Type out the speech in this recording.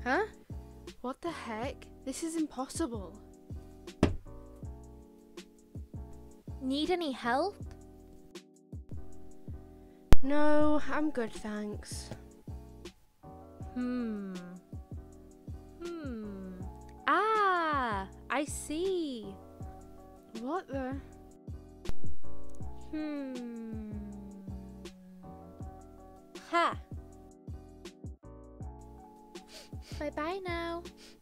Huh? What the heck? This is impossible. Need any help? No, I'm good, thanks. Ah, I see. What the? Ha. Bye bye now.